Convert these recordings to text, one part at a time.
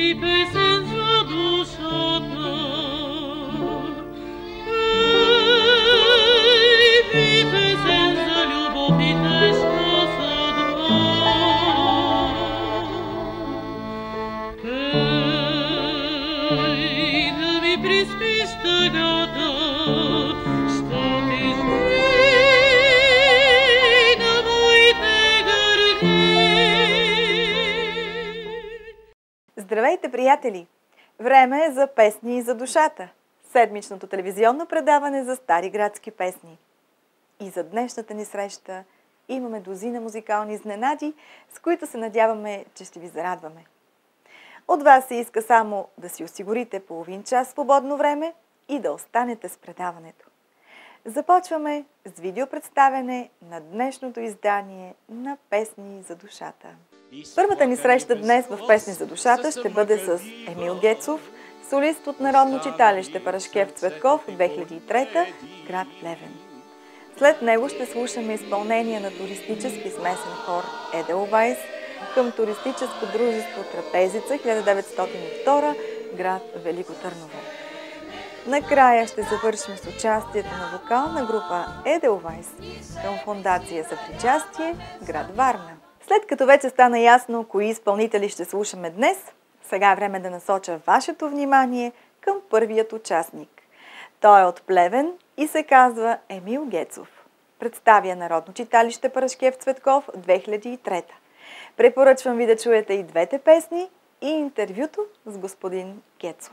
Здравейте, приятели! Време е за песни за душата. Седмичното телевизионно предаване за стари градски песни. И за днешната ни среща имаме дозина музикални изненади, с които се надяваме, че ще ви зарадваме. От вас се иска само да си осигурите половин час свободно време и да останете с предаването. Започваме с видеопредставяне на днешното издание на Песни за душата. Първата ни среща днес в Песни за душата ще бъде с Емил Гецов, солист от Народно читалище Парашкев Цветков от 2003, град Плевен. След него ще слушаме изпълнение на туристически смесен хор Еделвайс към туристическо дружество Трапезица 1902, град Велико Търново. Накрая ще завършим с участието на вокална група Еделвайс към Фондация за причастие, град Варна. След като вече стана ясно кои изпълнители ще слушаме днес, сега е време да насоча вашето внимание към първият участник. Той е от Плевен и се казва Емил Гецов. Представя Народно читалище Парашкев Цветков 2003. Препоръчвам ви да чуете и двете песни и интервюто с господин Гецов.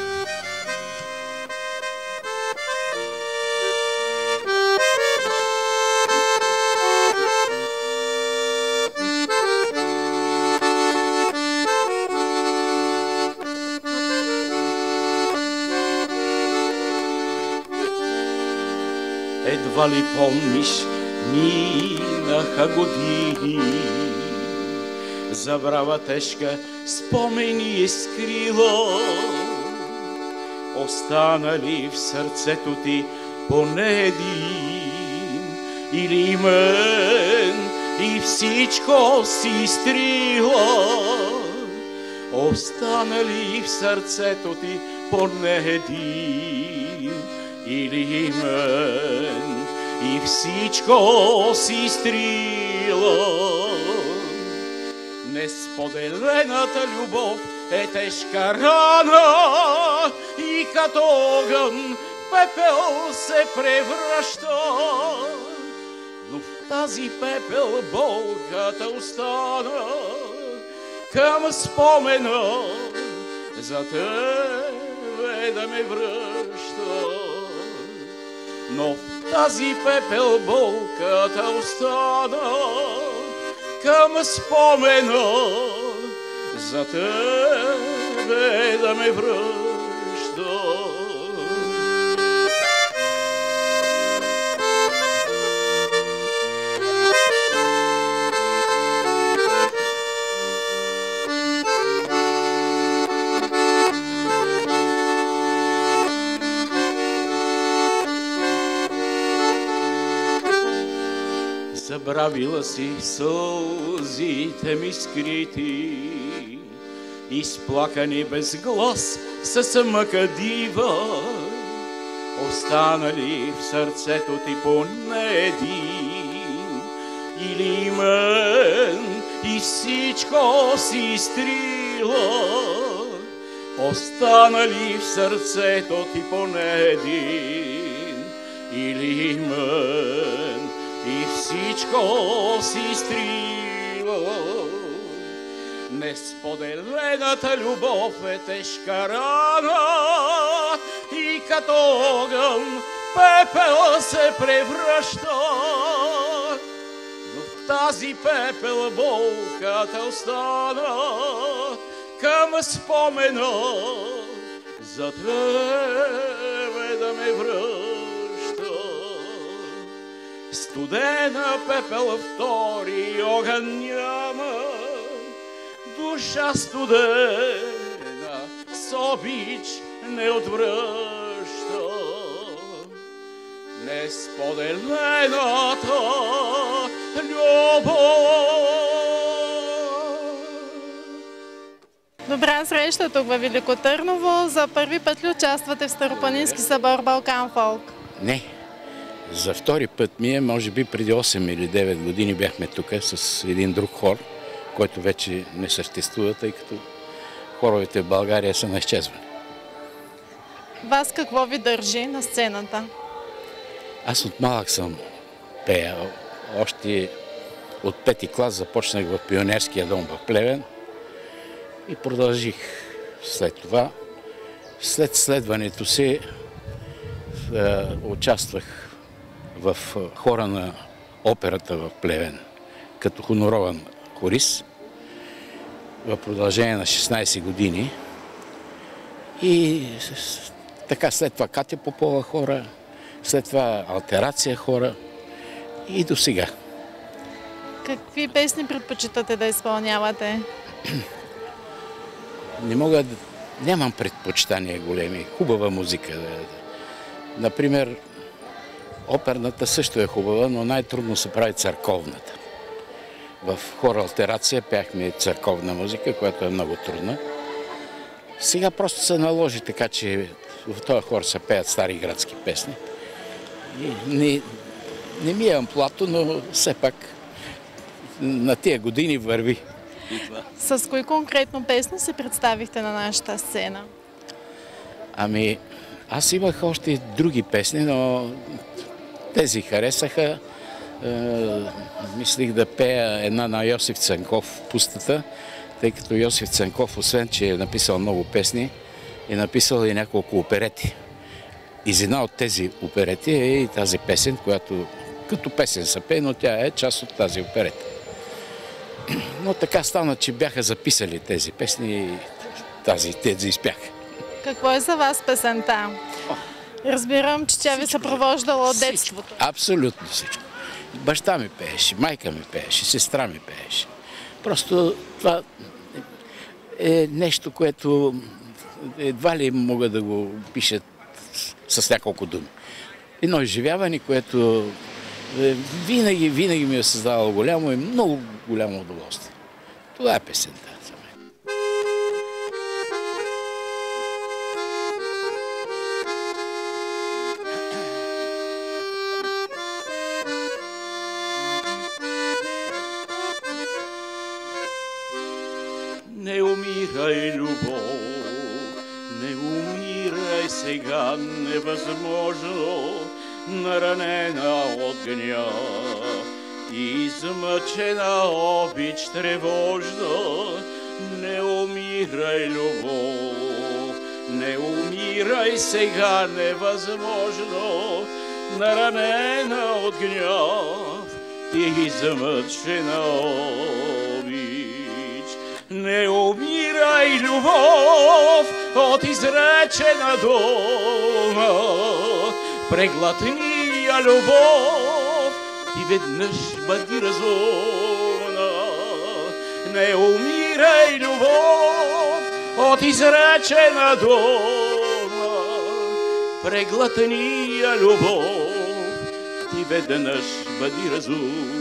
Едва ли помниш, минаха години, забрава тежка спомени е скрила. Останали в сърцето ти поне един или мен и всичко си изтрила. Останали в сърцето ти поне един или мен и всичко си изтрила. Несподелената любов е тежка рана и като огън пепел се превръща. Но в тази пепел болката остана към спомена за тебе да ме връща. Но в тази пепел болката остана към спомена за тебе да ме връща. Забравила си сълзите ми скрити, изплакани без глас с мъка дива. Останали в сърцето ти поне един или мен и всичко си изтрила. Останали в сърцето ти поне един или мен и всичко си изтрила. Несподелената любов е тежка рана и като огън пепел се превръща. Но в тази пепел болката остана към спомена за тебе да ме връща. Студена пепел втори огън няма, душа студена с обич не отвръща. Несподелената любов. Добра среща тук във Велико Търново. За първи път ли участвате в Старопланински събор Балкан Фолк? Не. За втори път ми е, може би преди 8 или 9 години бяхме тук с един друг хор, който вече не съществува, тъй като хоровете в България са на изчезване. Вас какво ви държи на сцената? Аз от малък съм пея. Още от 5-ти клас започнах в Пионерския дом в Плевен и продължих след това. След следването си участвах в хора на операта в Плевен като хонорован хорист в продължение на 16 години. И така след това Катя Попова хора, след това Алтерация хора и до сега. Какви песни предпочитате да изпълнявате? Нямам предпочитания големи. Хубава музика. Например, оперната също е хубава, но най-трудно се прави църковната. В хор Алтерация пяхме църковна музика, която е много трудна. Сега просто се наложи така, че в този хор се пеят стари градски песни. И не ми е амплуато, но все пак на тия години върви. С кои конкретно песни се представихте на нашата сцена? Ами, аз имах още други песни, но тези харесаха. Мислих да пея една на Йосиф Цанков "Пустата", тъй като Йосиф Цанков, освен че е написал много песни, е написал и няколко оперети. Из една от тези оперети е и тази песен, която като песен се пее, но тя е част от тази оперета. Но така стана, че бяха записали тези песни и тези изпяха. Какво е за вас песента? Разбирам, че тя ви съпровождала от детството. Абсолютно всичко. Баща ми пееше, майка ми пееше, сестра ми пееше. Просто това е нещо, което едва ли мога да го пишат с няколко думи. Едно изживяване, което винаги ми е създавало голямо и много голямо удоволствие. Това е песента за мен. Не умирай, любов, не умирай сега, невъзможно, наранена от гняв и измъчена обич тревожна. Не умирай, любов, не умирай сега, невъзможно, наранена от гняв и измъчена обич. Не умирай, любов, от изречена дума, преглътни я любов, ти веднъж бъди разумна. Не умирай, любов, от изречена дума, преглътни я любов, ти веднъж бъди разумна.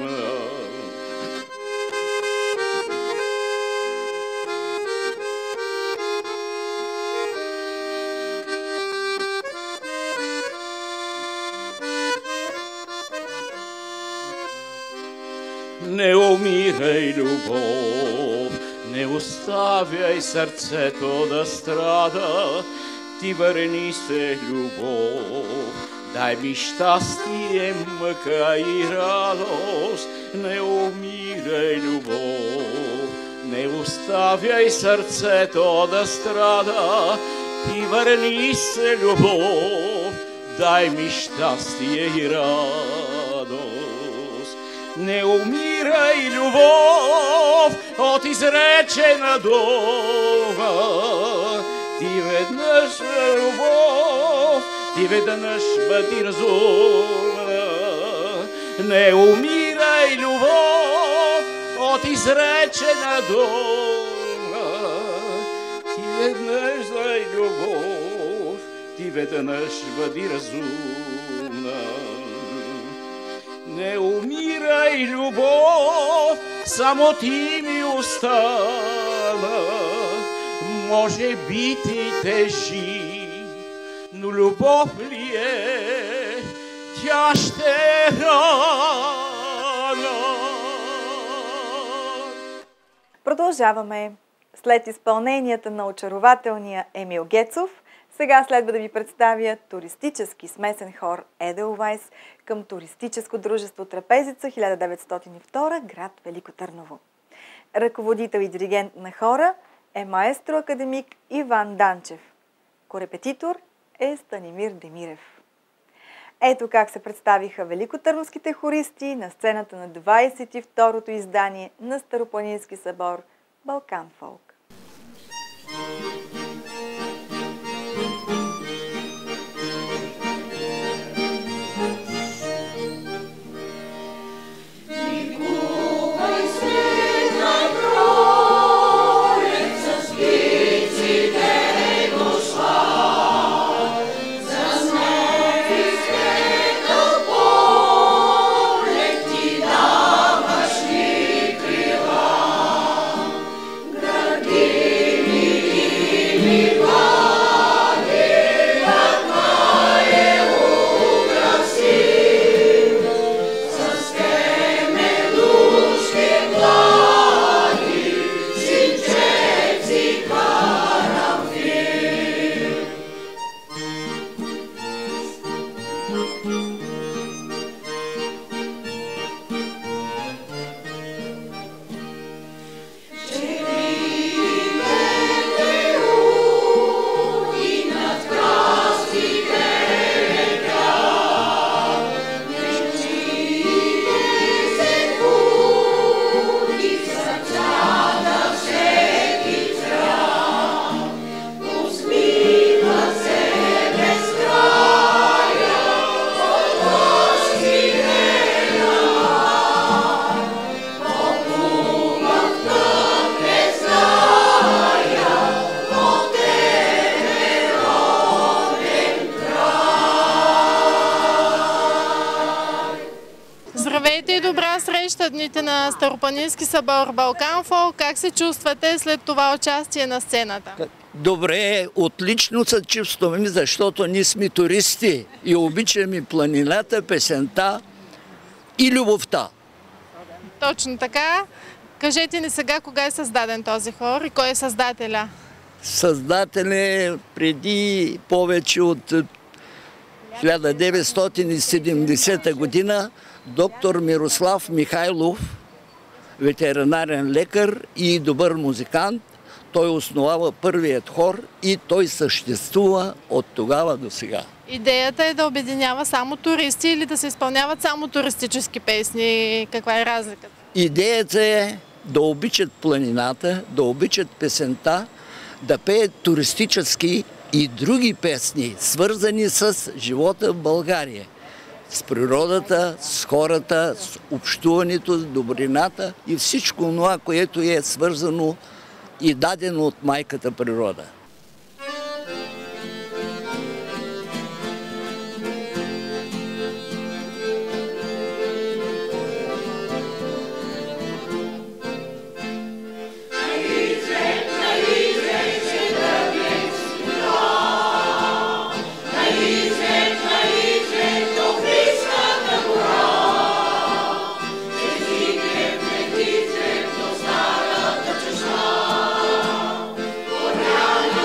Не умирай, любов, не оставяй сърцето да страда, ти върни се, любов, дай ми щастие, мъка и радост. Не умирай, любов, не оставяй сърцето да страда, ти върни се, любов, дай ми щастие и радост. Не умирай, любов, от изречена дума, ти веднъж, любов, ти веднъж бъди разумна. Не умирай, любов, от изречена дума, ти веднъж, любов, ти веднъж бъди разумна. Не умирай, любов, само ти ми остана, Може би ти тежи, но любов ли е, тя ще рана. Продължаваме. След изпълненията на очарователния Емил Гецов, сега следва да ви представя туристически смесен хор Еделвайс към туристическо дружество Трапезица 1902, град Велико Търново. Ръководител и диригент на хора е маестро академик Иван Данчев. Корепетитор е Станимир Демирев. Ето как се представиха великотърновските хористи на сцената на 22-то издание на Старопланински събор Балкан Фолк. Здравейте и добра среща дните на Старопланински събор Балкан Фолк. Как се чувствате след това участие на сцената? Добре, отлично се чувстваме, защото ние сме туристи и обичаме планината, песента и любовта. Точно така. Кажете ни сега кога е създаден този хор и кой е създателя? Създател е преди повече от 1970 година доктор Мирослав Михайлов, ветеринарен лекар и добър музикант. Той основава първият хор и той съществува от тогава до сега. Идеята е да обединява само туристи или да се изпълняват само туристически песни? Каква е разликата? Идеята е да обичат планината, да обичат песента, да пеят туристически и други песни, свързани с живота в България. С природата, с хората, с общуването, с добрината и всичко това, което е свързано и дадено от майката природа. Ora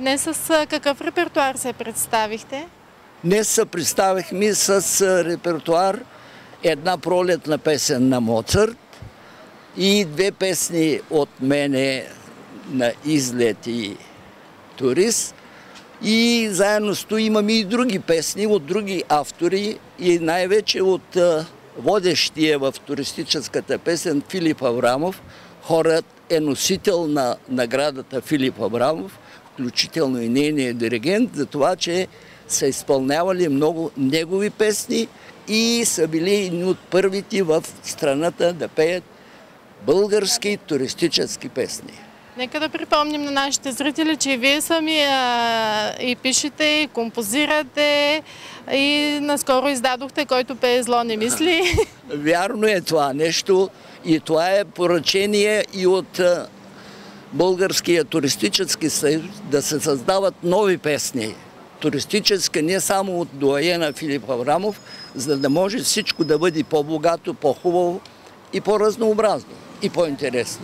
Днес с какъв репертуар се представихте? Днес се представихме с репертуар една пролетна песен на Моцарт и две песни от мене на Излет и Турист. И заедно с това имаме и други песни от други автори и най-вече от водещия в туристическата песен Филип Аврамов. Хорът е носител на наградата Филип Аврамов, включително и нейният диригент, за това, че са изпълнявали много негови песни и са били едни от първите в страната да пеят български туристически песни. Нека да припомним на нашите зрители, че вие сами и пишете, и композирате, и наскоро издадохте "Който пее зло не мисли". Вярно е това нещо и това е поръчение и от Българския туристически съюз да се създават нови песни. Туристическа, не само от доайена Филип Аврамов, за да може всичко да бъде по-богато, по-хубаво и по-разнообразно и по-интересно.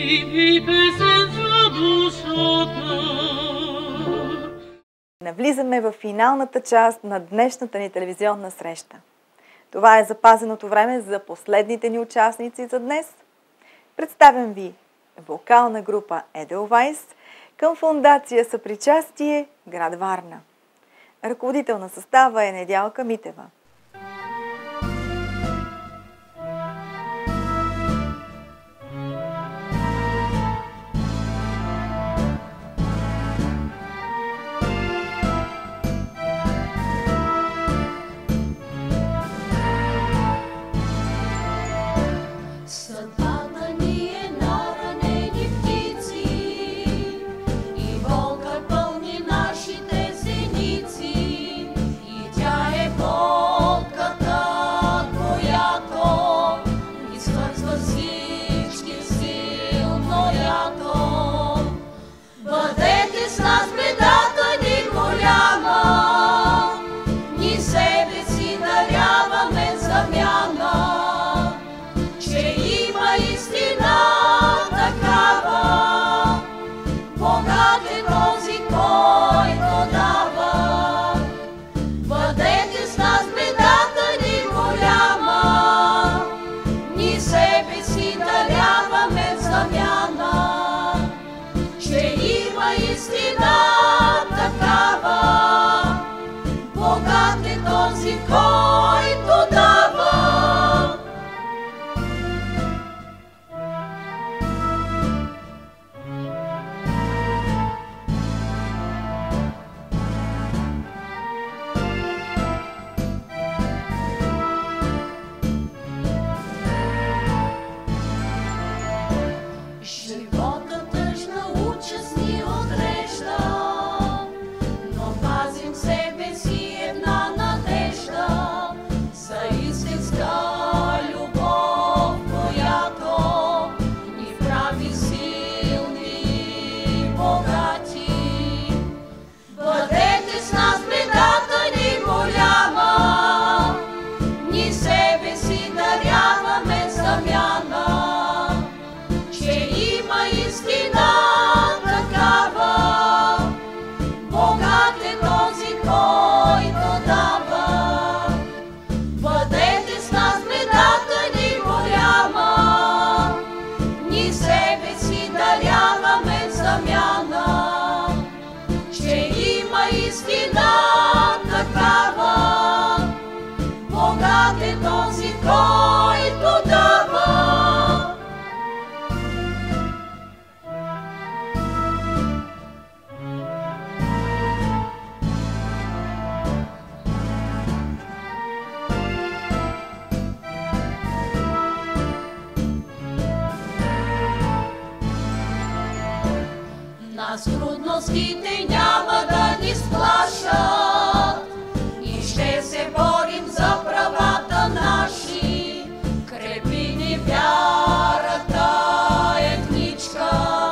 Навлизаме в финалната част на днешната ни телевизионна среща. Това е запазеното време за последните ни участници за днес. Представям ви вокална група Edelweiss към фондация Съпричастие, град Варна. Ръководител на състава е Недялка Митева. Нас трудностите няма да ни сплашат и ще се борим за правата наши. Крепи ни вярата едничка,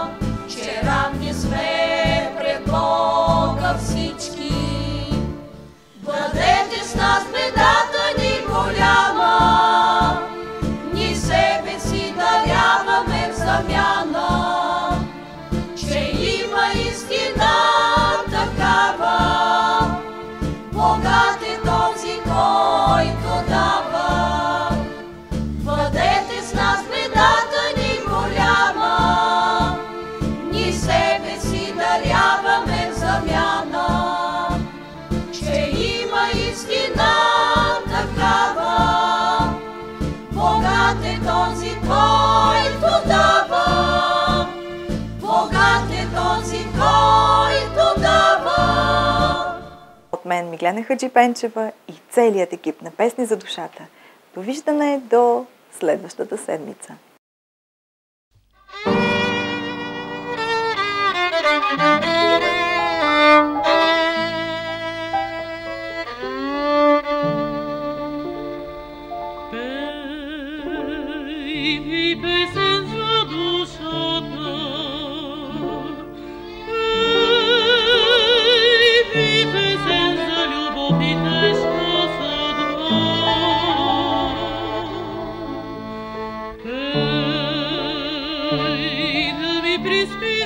че равни сме пред Бога всички. Бъдете с нас, бедата ни голяма, ни себе си даряваме в замяна. Истина такава, Богът е този, който дава. Бъдете с нас, бедата ни голяма, ни себе си даряваме в замяна. Че има истина такава, Богът е този, който дава. Богат е този, който дава. От мен Миглена Хаджипенчева и целият екип на Песни за душата. Довиждане до следващата седмица.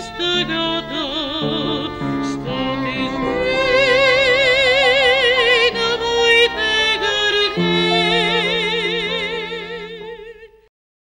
стънята